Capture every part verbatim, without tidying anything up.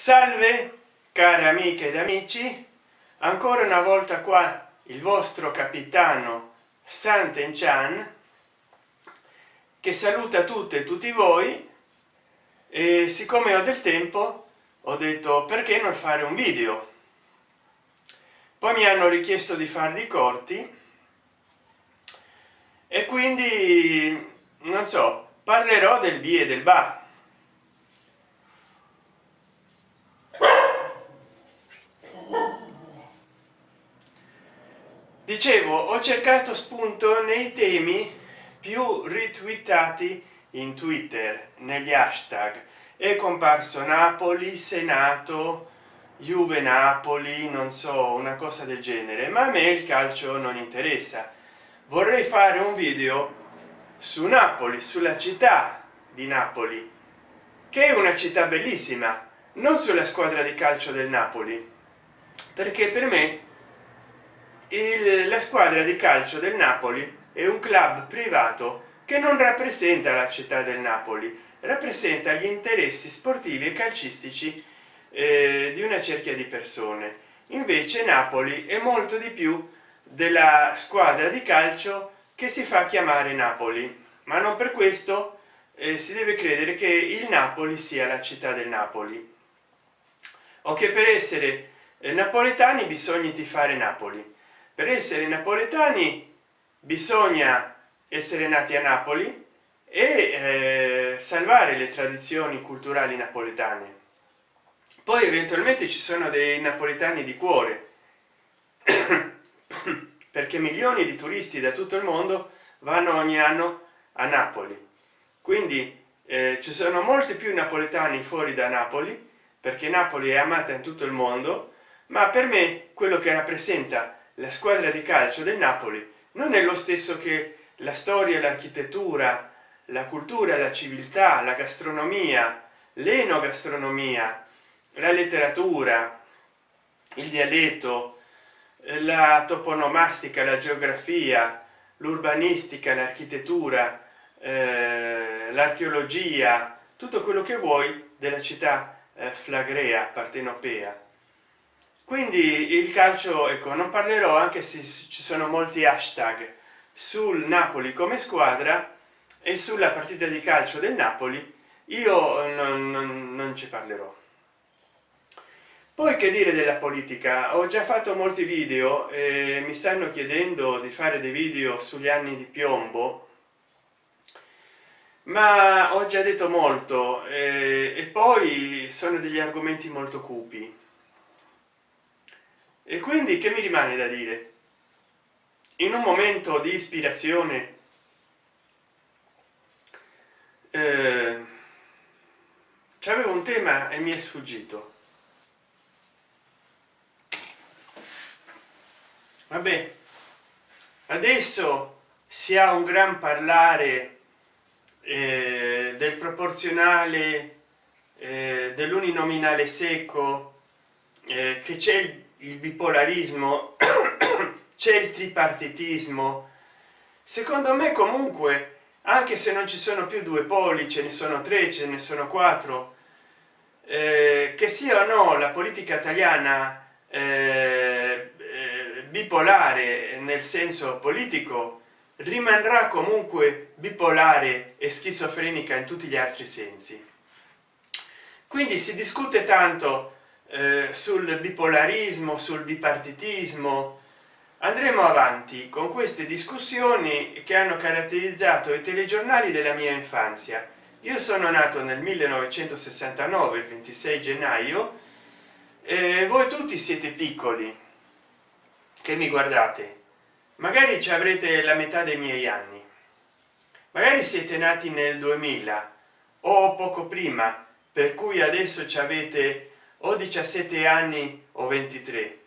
Salve care amiche ed amici, ancora una volta qua il vostro capitano Santen Chan, che saluta tutte e tutti voi. E siccome ho del tempo ho detto perché non fare un video, poi mi hanno richiesto di farli corti e quindi non so, parlerò del bi e del ba. Dicevo, ho cercato spunto nei temi più ritweetati in Twitter, negli hashtag. È comparso Napoli, Senato, Juve Napoli, non so, una cosa del genere, ma a me il calcio non interessa. Vorrei fare un video su Napoli, sulla città di Napoli, che è una città bellissima, non sulla squadra di calcio del Napoli, perché per me il, la squadra di calcio del Napoli è un club privato che non rappresenta la città del Napoli, rappresenta gli interessi sportivi e calcistici eh, di una cerchia di persone. Invece Napoli è molto di più della squadra di calcio che si fa chiamare Napoli, ma non per questo eh, si deve credere che il Napoli sia la città del Napoli, o che per essere eh, napoletani bisogna tifare Napoli. Per essere napoletani bisogna essere nati a Napoli e eh, salvare le tradizioni culturali napoletane. Poi eventualmente ci sono dei napoletani di cuore perché milioni di turisti da tutto il mondo vanno ogni anno a Napoli, quindi eh, ci sono molti più napoletani fuori da Napoli, perché Napoli è amata in tutto il mondo. Ma per me quello che rappresenta la squadra di calcio del Napoli non è lo stesso che la storia, l'architettura, la cultura, la civiltà, la gastronomia, l'enogastronomia, la letteratura, il dialetto, la toponomastica, la geografia, l'urbanistica, l'architettura, eh, l'archeologia, tutto quello che vuoi della città eh, flagrea partenopea. Quindi il calcio, ecco, non parlerò, anche se ci sono molti hashtag sul Napoli come squadra e sulla partita di calcio del Napoli, io non, non, non ci parlerò. Poi che dire della politica? Ho già fatto molti video e mi stanno chiedendo di fare dei video sugli anni di piombo, ma ho già detto molto eh, e poi sono degli argomenti molto cupi. E quindi che mi rimane da dire? In un momento di ispirazione eh, c'avevo un tema e mi è sfuggito. Vabbè, adesso si ha un gran parlare eh, del proporzionale, eh, dell'uninominale secco, eh, che c'è il il bipolarismo, c'è il tripartitismo. Secondo me comunque, anche se non ci sono più due poli, ce ne sono tre, ce ne sono quattro, eh, che sia o no la politica italiana eh, eh, bipolare nel senso politico, rimarrà comunque bipolare e schizofrenica in tutti gli altri sensi. Quindi si discute tanto Eh, sul bipolarismo, sul bipartitismo. Andremo avanti con queste discussioni che hanno caratterizzato i telegiornali della mia infanzia. Io sono nato nel millenovecentosessantanove, il ventisei gennaio, e voi tutti siete piccoli che mi guardate, magari ci avrete la metà dei miei anni, magari siete nati nel duemila o poco prima, per cui adesso ci avete o diciassette anni o ventitré.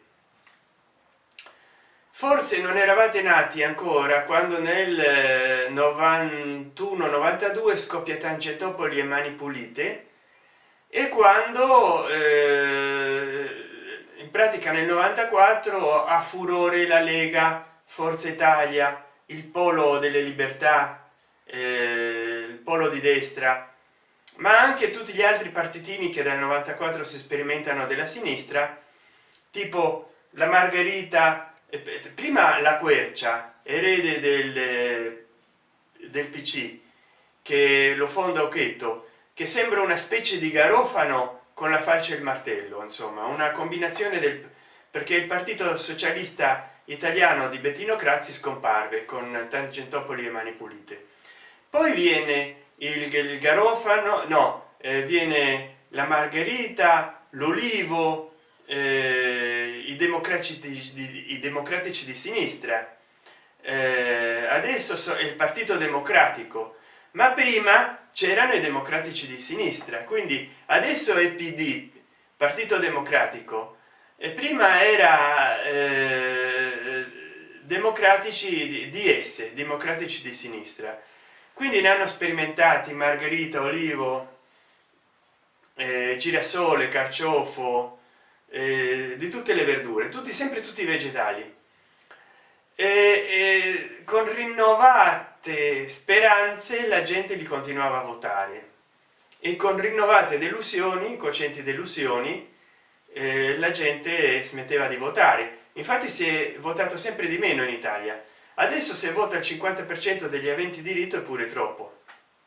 Forse non eravate nati ancora quando nel novantuno novantadue scoppia Tangentopoli e Mani Pulite, e quando eh, in pratica nel novantaquattro ha furore la Lega, Forza Italia, il polo delle libertà, eh, il polo di destra, ma anche tutti gli altri partitini che dal novantaquattro si sperimentano della sinistra, tipo la Margherita, eh, prima la Quercia, erede del, del P C, che lo fonda Occhetto, che sembra una specie di Garofano con la falce e il martello, insomma una combinazione del, perché il partito socialista italiano di Bettino Craxi scomparve con Tangentopoli e Mani Pulite. Poi viene il, il Garofano, no, eh, viene la Margherita, l'Olivo, eh, i democratici di, i democratici di sinistra, eh, adesso so, il Partito Democratico, ma prima c'erano i democratici di sinistra, quindi adesso è P D, Partito Democratico, e prima era eh, democratici di S, democratici di sinistra. Quindi ne hanno sperimentati Margherita, Olivo, eh, girasole, carciofo, eh, di tutte le verdure, tutti sempre tutti vegetali, e, e con rinnovate speranze la gente li continuava a votare, e con rinnovate delusioni, cocenti delusioni, eh, la gente smetteva di votare. Infatti si è votato sempre di meno in Italia. Adesso se vota il cinquanta per cento degli aventi diritto è pure troppo.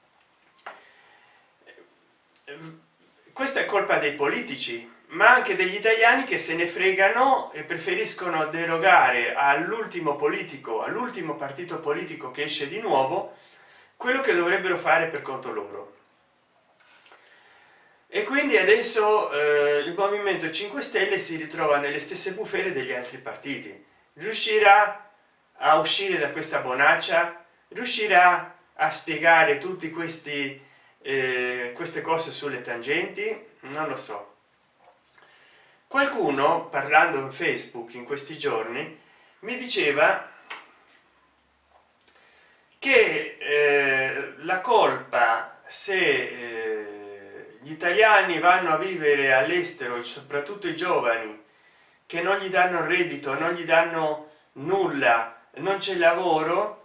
Questa è colpa dei politici, ma anche degli italiani che se ne fregano e preferiscono derogare all'ultimo politico, all'ultimo partito politico che esce di nuovo, quello che dovrebbero fare per conto loro. E quindi adesso eh, il Movimento cinque Stelle si ritrova nelle stesse bufere degli altri partiti. Riuscirà a uscire da questa bonaccia? Riuscirà a spiegare tutti questi eh, queste cose sulle tangenti? Non lo so. Qualcuno, parlando in Facebook in questi giorni, mi diceva che eh, la colpa, se eh, gli italiani vanno a vivere all'estero, soprattutto i giovani, che non gli danno il reddito, non gli danno nulla, non c'è lavoro,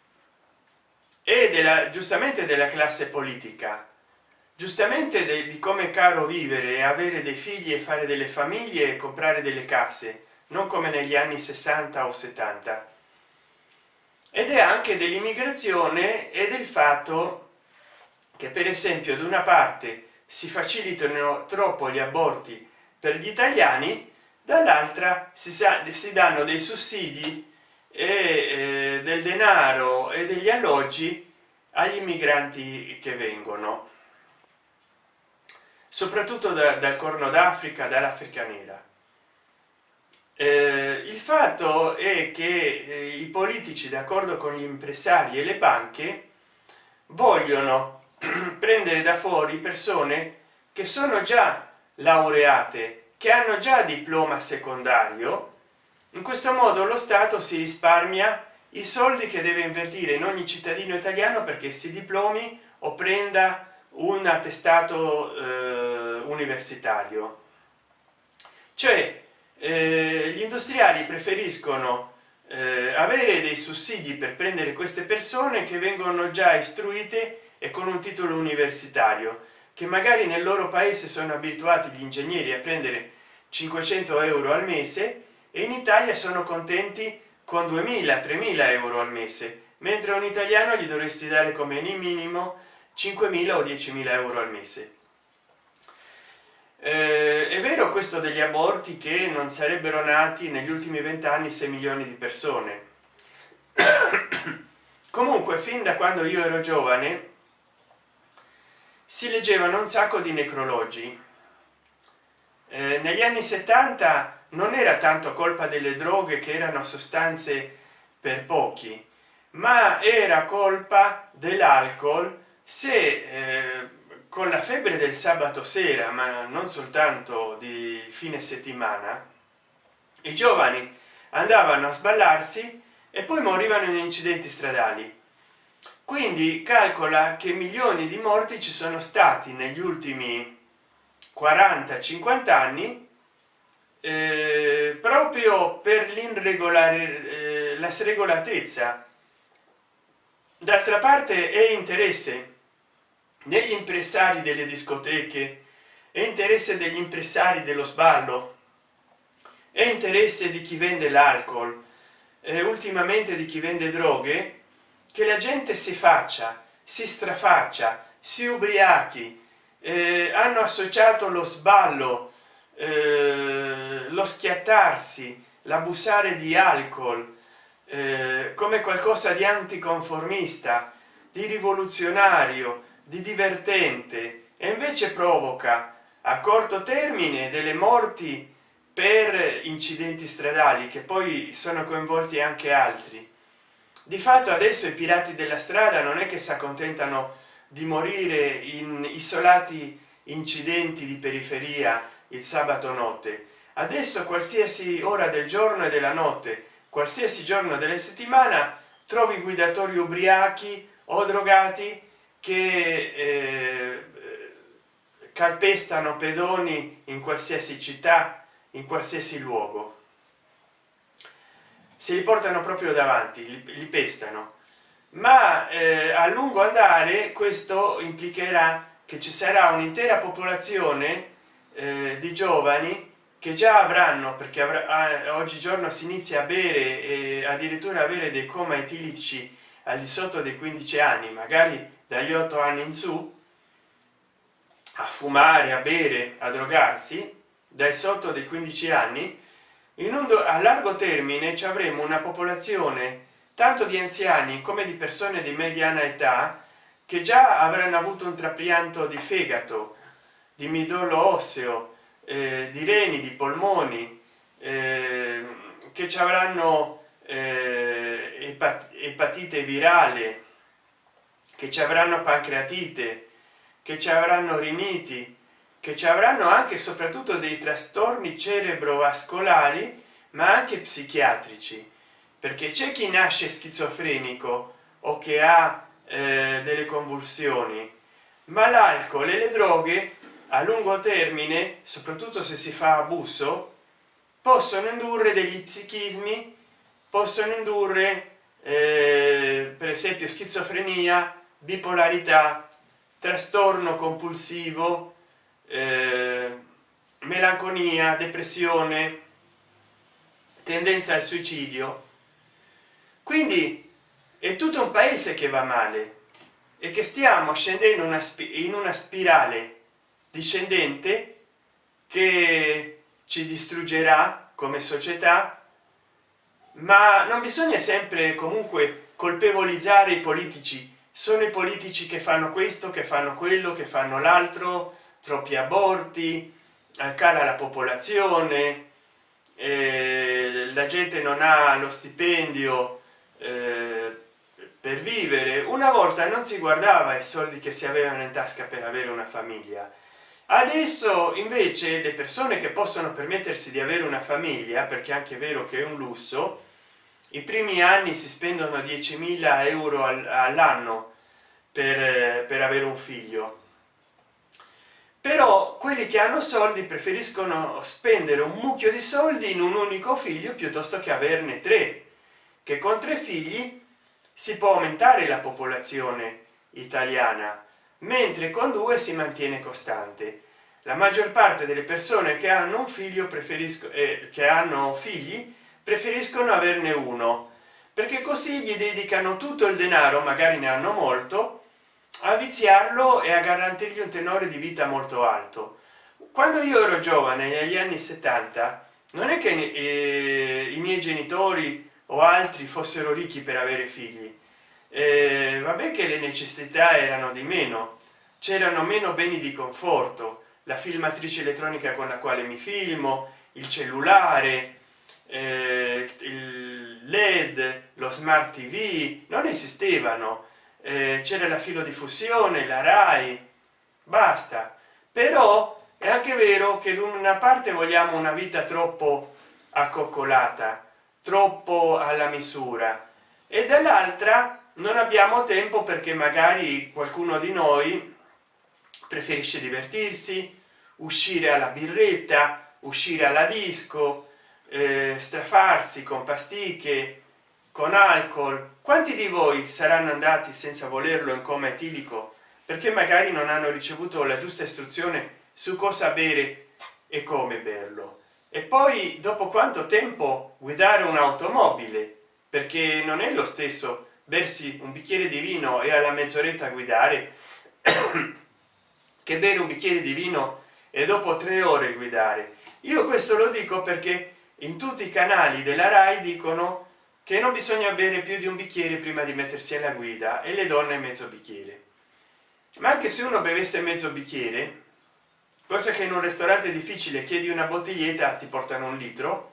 e della, giustamente della classe politica, giustamente de, di come è caro vivere e avere dei figli e fare delle famiglie e comprare delle case, non come negli anni sessanta o settanta, ed è anche dell'immigrazione e del fatto che, per esempio, da una parte si facilitano troppo gli aborti per gli italiani, dall'altra si, sa, si danno dei sussidi e eh, del denaro e degli alloggi agli immigranti che vengono, soprattutto da, dal Corno d'Africa, dall'Africa nera. Eh, il fatto è che eh, i politici, d'accordo con gli impresari e le banche, vogliono prendere da fuori persone che sono già laureate, che hanno già diploma secondario. In questo modo lo Stato si risparmia i soldi che deve invertire in ogni cittadino italiano perché si diplomi o prenda un attestato eh, universitario. Cioè eh, gli industriali preferiscono eh, avere dei sussidi per prendere queste persone che vengono già istruite e con un titolo universitario, che magari nel loro paese sono abituati gli ingegneri a prendere cinquecento euro al mese, e in Italia sono contenti con duemila tremila euro al mese, mentre a un italiano gli dovresti dare come minimo cinquemila o diecimila euro al mese. Eh, è vero questo degli aborti, che non sarebbero nati negli ultimi vent'anni sei milioni di persone. Comunque, fin da quando io ero giovane si leggevano un sacco di necrologi. Eh, negli anni settanta non era tanto colpa delle droghe, che erano sostanze per pochi, ma era colpa dell'alcol. Se eh, con la febbre del sabato sera, ma non soltanto di fine settimana, i giovani andavano a sballarsi e poi morivano in incidenti stradali. Quindi calcola che milioni di morti ci sono stati negli ultimi quaranta cinquanta anni, eh, proprio per l'irregolare eh, la sregolatezza. D'altra parte è interesse degli impresari delle discoteche, è interesse degli impresari dello sballo, è interesse di chi vende l'alcol, eh, ultimamente di chi vende droghe, che la gente si faccia, si strafaccia, si ubriachi. Eh, hanno associato lo sballo, eh, lo schiattarsi, l'abusare di alcol eh, come qualcosa di anticonformista, di rivoluzionario, di divertente, e invece provoca a corto termine delle morti per incidenti stradali, che poi sono coinvolti anche altri. Di fatto adesso i pirati della strada non è che si accontentano di morire in isolati incidenti di periferia il sabato notte. Adesso qualsiasi ora del giorno e della notte, qualsiasi giorno della settimana, trovi guidatori ubriachi o drogati che eh, calpestano pedoni in qualsiasi città, in qualsiasi luogo. Si li portano proprio davanti, li, li pestano. Ma eh, a lungo andare questo implicherà che ci sarà un'intera popolazione eh, di giovani che già avranno, perché avrà, oggigiorno si inizia a bere e addirittura avere dei coma etilici al di sotto dei quindici anni, magari dagli otto anni in su, a fumare, a bere, a drogarsi dai sotto dei quindici anni. In un a largo termine ci avremo una popolazione tanto di anziani come di persone di mediana età che già avranno avuto un trapianto di fegato, di midollo osseo, eh, di reni, di polmoni, eh, che ci avranno eh, epat epatite virale, che ci avranno pancreatite, che ci avranno riniti, che ci avranno anche e soprattutto dei trastorni cerebrovascolari, ma anche psichiatrici, perché c'è chi nasce schizofrenico o che ha eh, delle convulsioni, ma l'alcol e le droghe a lungo termine, soprattutto se si fa abuso, possono indurre degli psichismi, possono indurre eh, per esempio schizofrenia, bipolarità, trastorno compulsivo, eh, melanconia, depressione, tendenza al suicidio. Quindi è tutto un paese che va male e che stiamo scendendo una in una spirale discendente che ci distruggerà come società. Ma non bisogna sempre comunque colpevolizzare i politici. Sono i politici che fanno questo, che fanno quello, che fanno l'altro, troppi aborti, cala la popolazione, eh, la gente non ha lo stipendio eh, per vivere. Una volta non si guardava i soldi che si avevano in tasca per avere una famiglia. Adesso invece le persone che possono permettersi di avere una famiglia, perché è anche vero che è un lusso, i primi anni si spendono diecimila euro all'anno per, per avere un figlio. Però quelli che hanno soldi preferiscono spendere un mucchio di soldi in un unico figlio piuttosto che averne tre, che con tre figli si può aumentare la popolazione italiana, mentre con due si mantiene costante. La maggior parte delle persone che hanno un figlio preferiscono eh, che hanno figli preferiscono averne uno, perché così gli dedicano tutto il denaro, magari ne hanno molto, a viziarlo e a garantirgli un tenore di vita molto alto. Quando io ero giovane negli anni settanta, non è che eh, i miei genitori o altri fossero ricchi per avere figli. Eh, vabbè che le necessità erano di meno, c'erano meno beni di conforto, la filmatrice elettronica con la quale mi filmo, il cellulare, eh, il led, lo smart tv non esistevano, eh, c'era la filodiffusione, la rai, basta. Però è anche vero che da una parte vogliamo una vita troppo accoccolata, troppo alla misura, e dall'altra non abbiamo tempo perché magari qualcuno di noi preferisce divertirsi, uscire alla birretta, uscire alla disco, eh, strafarsi con pasticche, con alcol. Quanti di voi saranno andati senza volerlo in coma etilico perché magari non hanno ricevuto la giusta istruzione su cosa bere e come berlo. E poi dopo quanto tempo guidare un'automobile, perché non è lo stesso bersi un bicchiere di vino e alla mezz'oretta guidare che bere un bicchiere di vino e dopo tre ore guidare. Io questo lo dico perché in tutti i canali della Rai dicono che non bisogna bere più di un bicchiere prima di mettersi alla guida e le donne mezzo bicchiere. Ma anche se uno bevesse mezzo bicchiere, cosa che in un ristorante difficile chiedi una bottiglietta, ti portano un litro,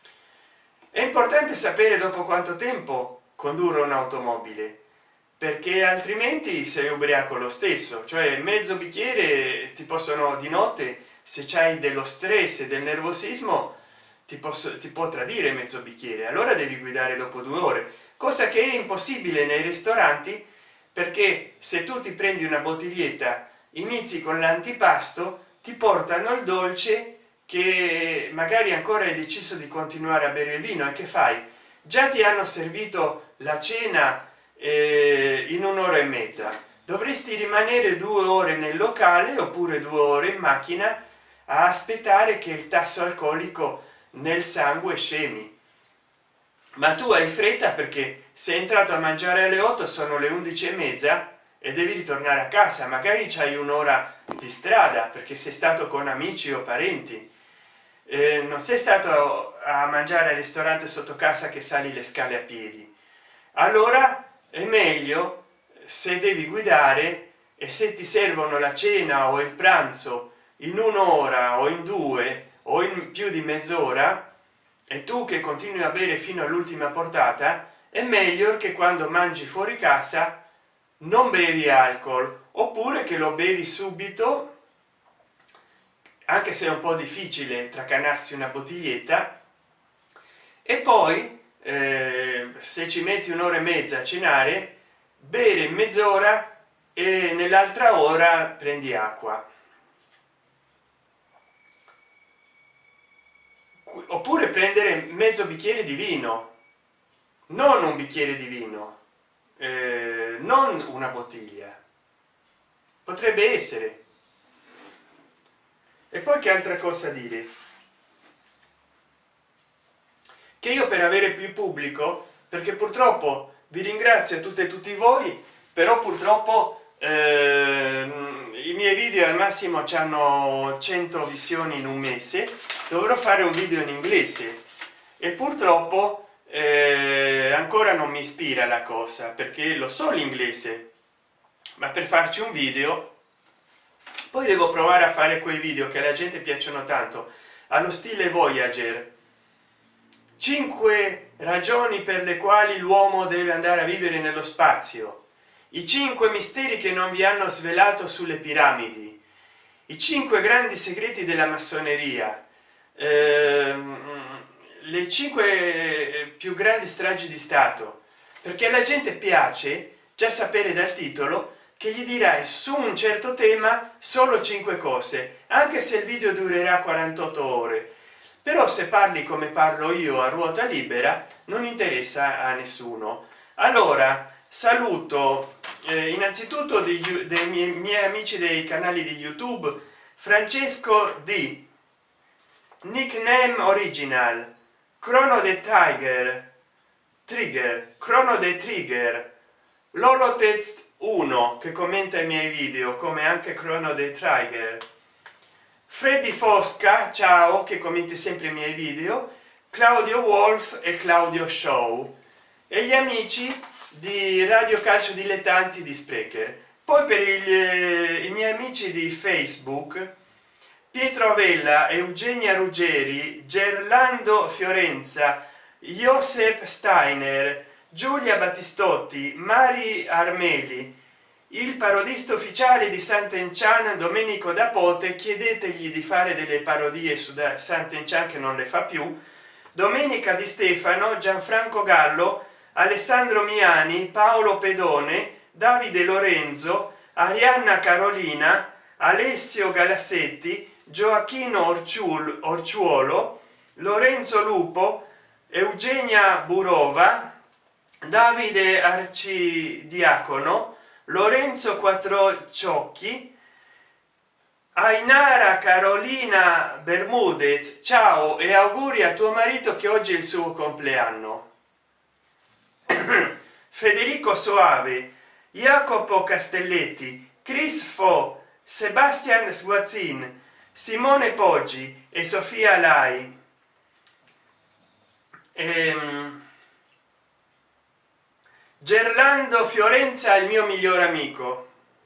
è importante sapere dopo quanto tempo condurre un'automobile, perché altrimenti sei ubriaco lo stesso. Cioè mezzo bicchiere ti possono, di notte, se c'hai dello stress e del nervosismo, ti, posso, ti può tradire mezzo bicchiere, allora devi guidare dopo due ore, cosa che è impossibile nei ristoranti, perché se tu ti prendi una bottiglietta, inizi con l'antipasto, ti portano il dolce che magari ancora hai deciso di continuare a bere il vino, e che fai? Già ti hanno servito la cena eh, in un'ora e mezza, dovresti rimanere due ore nel locale oppure due ore in macchina a aspettare che il tasso alcolico nel sangue scemi. Ma tu hai fretta perché sei entrato a mangiare alle otto, sono le undici e mezza e devi ritornare a casa, magari c'hai un'ora di strada perché sei stato con amici o parenti, eh, non sei stato a mangiare al ristorante sotto casa che sali le scale a piedi. Allora è meglio, se devi guidare e se ti servono la cena o il pranzo in un'ora o in due o in più di mezz'ora, e tu che continui a bere fino all'ultima portata, è meglio che quando mangi fuori casa non bevi alcol, oppure che lo bevi subito, anche se è un po' difficile tracanarsi una bottiglietta, e poi eh, se ci metti un'ora e mezza a cenare, bere in mezz'ora e nell'altra ora prendi acqua. Oppure prendere mezzo bicchiere di vino, non un bicchiere di vino, eh, non una bottiglia, potrebbe essere. E poi che altra cosa dire? Che io, per avere più pubblico, perché purtroppo vi ringrazio a tutte e tutti voi, però purtroppo eh, i miei video al massimo hanno cento visioni in un mese, dovrò fare un video in inglese e purtroppo eh, ancora non mi ispira la cosa, perché lo so l'inglese, ma per farci un video poi devo provare a fare quei video che alla gente piacciono tanto, allo stile Voyager, cinque ragioni per le quali l'uomo deve andare a vivere nello spazio, i cinque misteri che non vi hanno svelato sulle piramidi, i cinque grandi segreti della massoneria, ehm, le cinque più grandi stragi di stato, perché alla gente piace già sapere dal titolo che gli dirai su un certo tema solo cinque cose, anche se il video durerà quarantotto ore. Però se parli come parlo io a ruota libera non interessa a nessuno. Allora saluto eh, innanzitutto dei, dei miei, miei amici dei canali di YouTube, Francesco D, Nickname Original, Chrono the Tiger, Trigger, Chrono the Trigger, Lolotest uno che commenta i miei video come anche Chrono the Trigger, Freddy Fosca, ciao, che commenti sempre i miei video, Claudio Wolf e Claudio Show, e gli amici di Radio Calcio Dilettanti di Sprecher. Poi per il, i miei amici di Facebook, Pietro Avella, Eugenia Ruggeri, Gerlando Fiorenza, Josep Steiner, Giulia Battistotti, Mari Armeli, il parodista ufficiale di Sant'Enchan Domenico Dapote, chiedetegli di fare delle parodie su Sant'Enchan che non le fa più, Domenica Di Stefano, Gianfranco Gallo, Alessandro Miani, Paolo Pedone, Davide Lorenzo, Arianna Carolina, Alessio Galassetti, Gioacchino Orciul, Orciuolo, Lorenzo Lupo, Eugenia Burova, Davide Arcidiacono, Lorenzo Quattrociocchi, Ainara Carolina Bermudez, ciao e auguri a tuo marito che oggi è il suo compleanno. Federico Soave, Jacopo Castelletti, Chris Fo, Sebastian Sguazzin, Simone Poggi e Sofia Lai. Ehm, Gerlando Fiorenza, il mio miglior amico.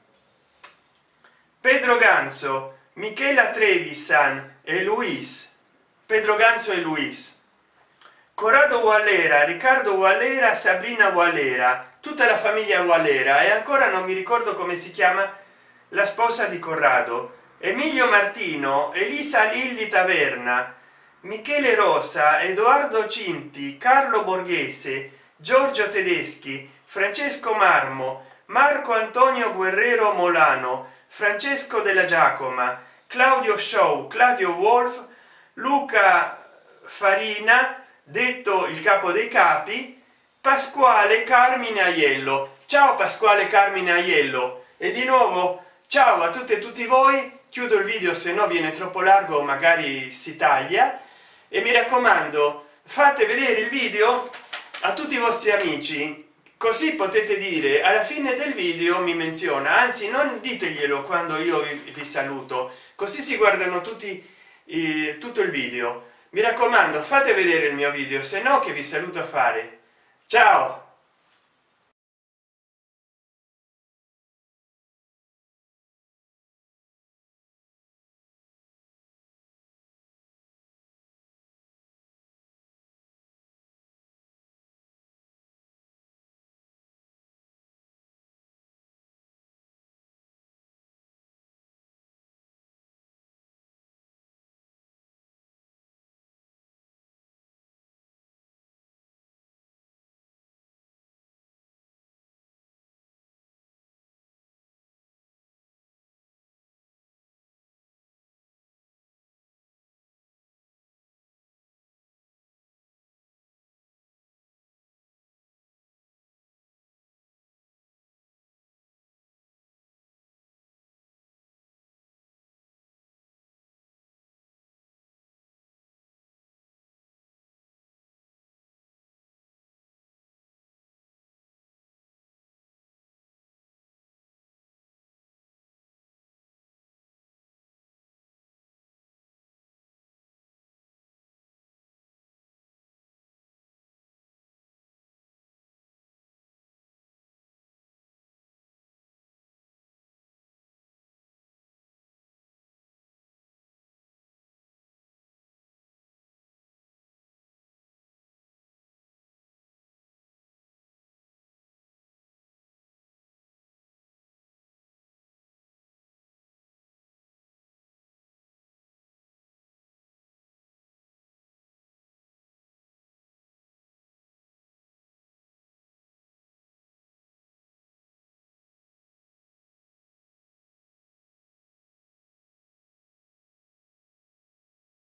Pedro Ganso, Michela Trevisan e Luis. Pedro Ganso e Luis. Corrado Wallera, Riccardo Wallera, Sabrina Wallera, tutta la famiglia Wallera, e ancora non mi ricordo come si chiama la sposa di Corrado. Emilio Martino, Elisa Lilli Taverna, Michele Rosa, Edoardo Cinti, Carlo Borghese, Giorgio Tedeschi, Francesco Marmo, Marco Antonio Guerrero Molano, Francesco della Giacoma, Claudio Show, Claudio Wolf, Luca Farina, detto il capo dei capi, Pasquale Carmine Aiello. Ciao Pasquale Carmine Aiello, e di nuovo ciao a tutte e tutti voi. Chiudo il video, se no viene troppo largo, magari si taglia, e mi raccomando, fate vedere il video a tutti i vostri amici, così potete dire alla fine del video mi menziona, anzi non diteglielo quando io vi, vi saluto, così si guardano tutti eh, tutto il video. Mi raccomando, fate vedere il mio video, se no che vi saluto a fare. Ciao.